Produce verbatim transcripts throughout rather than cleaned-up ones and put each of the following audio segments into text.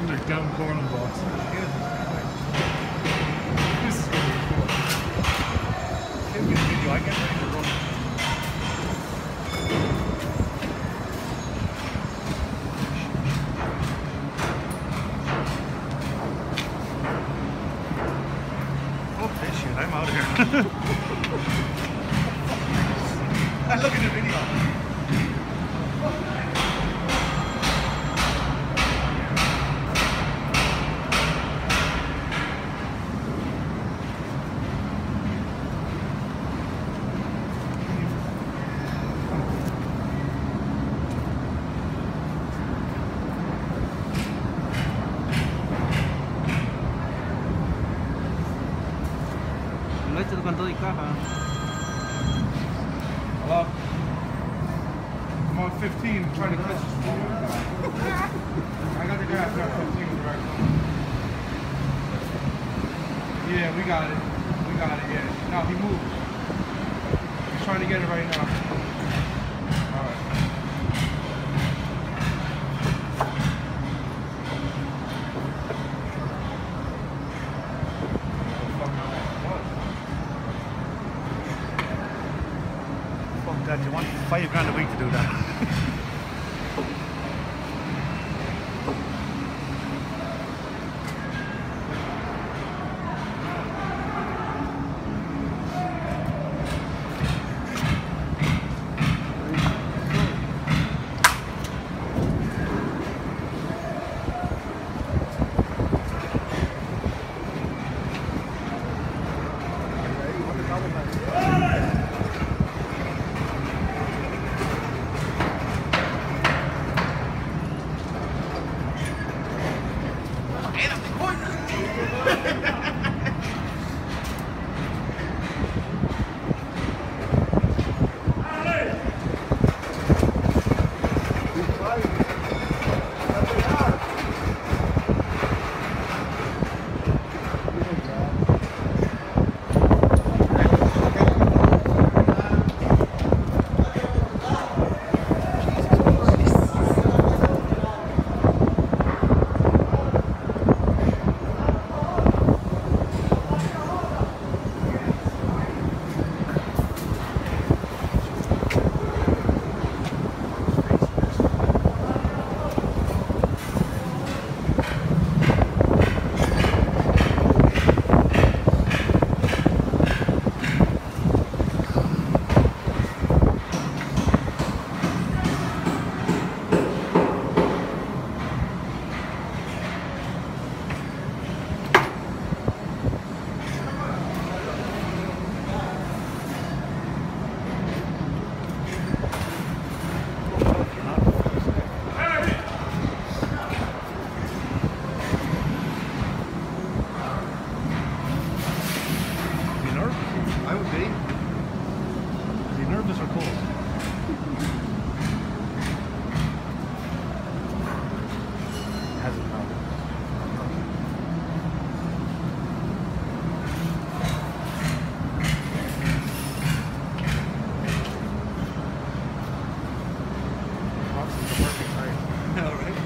They're dumb corn balls. This is really cool. Take this video. I get ready to roll. Okay, shit, I'm out of here. I look at the video. No, esto con todo y caja. Hello? I'm on fifteen trying to catch this phone. I got the guy at fifteen right. Yeah, we got it. We got it, yeah. No, he moved. He's trying to get it right now. Alright. God, you want five grand a week to do that? I would be. Is he nervous or cold? Hasn't happened. This is the perfect time. All right.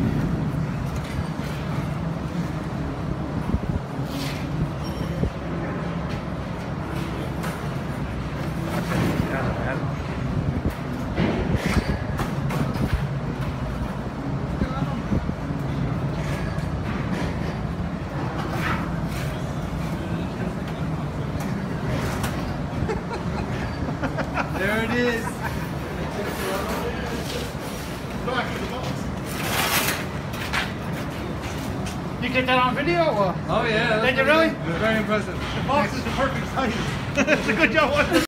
There it is. You get that on video? Or? Oh yeah. Did you really? Very impressive. The box is the perfect size. It's a good job.